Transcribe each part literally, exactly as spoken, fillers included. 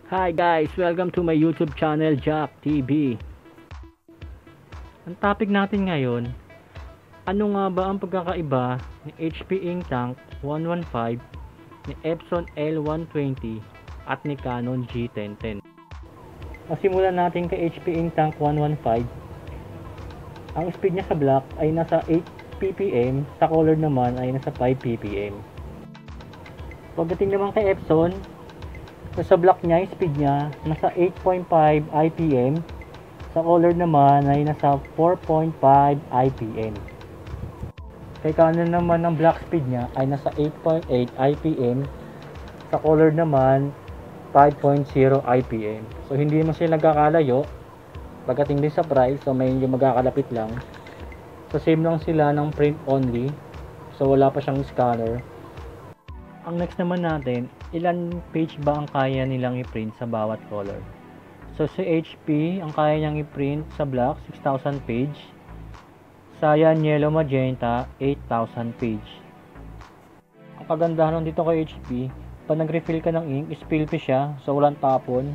Hi guys, welcome to my YouTube channel, Jack T V. Ang topic natin ngayon, ano nga ba ang pagkakaiba ni H P Ink Tank one fifteen, ni Epson L one twenty at ni Canon G ten ten? Masimulan natin kay H P Ink Tank one fifteen. Ang speed niya sa black ay nasa eight P P M, sa color naman ay nasa five P P M. Pagdating naman kay Epson, so, sa black niya, yung speed niya nasa eight point five I P M, sa color naman ay nasa four point five I P M. Kay Canon naman ang black speed niya ay nasa eight point eight I P M, sa color naman five point zero I P M. So hindi mo sila nagkakalayo. Pagdating din sa price, so may yung magkakalapit lang. So same lang sila ng print only, so wala pa siyang scanner. Ang next naman natin, ilan page ba ang kaya nilang i-print sa bawat color? So si H P, ang kaya niyang i-print sa black, six thousand page. Cyan, yellow, magenta, eight thousand page. Ang kagandahan dito kay H P, pag nag-refill ka ng ink, spill free siya, so walang tapon.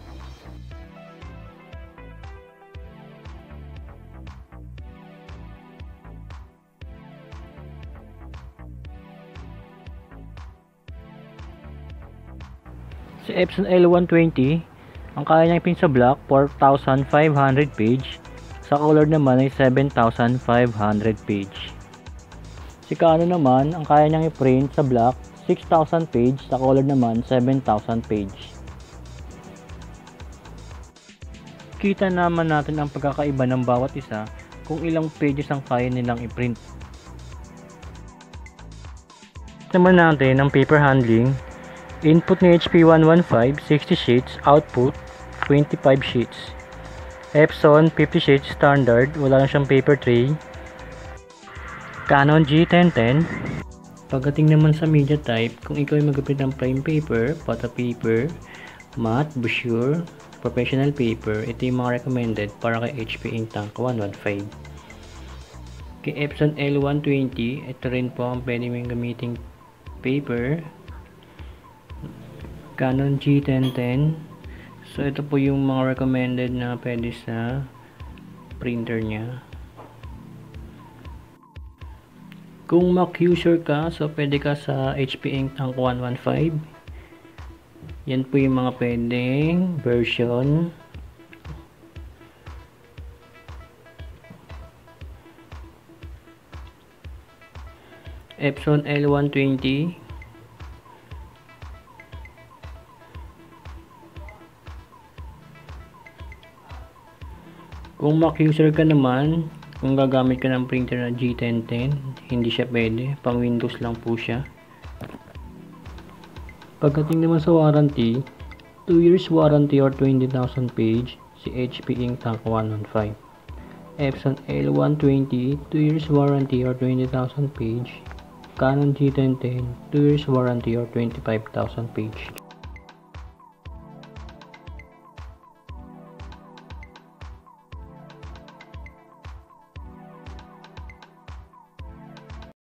Si Epson L one twenty, ang kaya niyang i-print sa black, four thousand five hundred page. Sa color naman ay seven thousand five hundred page. Si Canon naman, ang kaya niyang i-print sa black, six thousand page. Sa color naman, seven thousand page. Kita naman natin ang pagkakaiba ng bawat isa kung ilang pages ang kaya nilang i-print. Naman natin ang paper handling. Input ni H P one fifteen, sixty sheets. Output, twenty-five sheets. Epson, fifty sheets standard. Wala lang siyang paper tray. Canon G ten ten. Pagdating naman sa media type, kung ikaw ay mag-print ng prime paper, photo paper, matte, brochure, professional paper, ito yung mga recommended para kay H P Ink Tank one fifteen. Kay Epson L one twenty, ito rin po ang pwede mong gamiting paper. Canon G ten ten. So ito po yung mga recommended na pwede sa printer niya. Kung Mac user ka, so pwede ka sa H P Ink Tank one fifteen. Yan po yung mga pwedeng version. Epson L one twenty. Kung Mac user ka naman, kung gagamit ka ng printer na G ten ten, hindi siya pwede, pang Windows lang po siya. Pagdating naman sa warranty, two years warranty or twenty thousand page, si H P Ink Tank one fifteen. Epson L one twenty, two years warranty or twenty thousand page. Canon G ten ten, two years warranty or twenty-five thousand page.